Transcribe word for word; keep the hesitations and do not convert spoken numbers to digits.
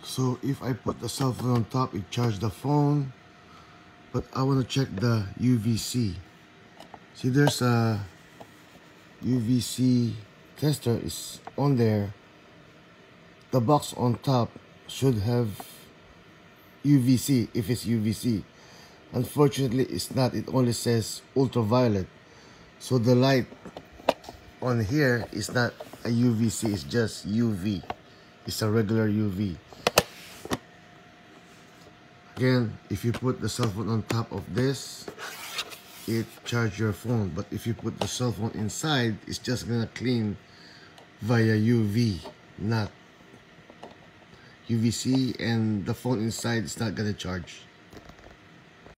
So if I put the cell phone on top, it charges the phone. But I want to check the U V C. See, there's a U V C tester is on there. The box on top should have U V C if it's U V C. Unfortunately, it's not. It only says ultraviolet. So the light on here is not a U V C, it's just U V. It's a regular U V. Again, if you put the cell phone on top of this, it charges your phone. But if you put the cell phone inside, it's just gonna clean via U V, not U V C, and the phone inside is not gonna charge.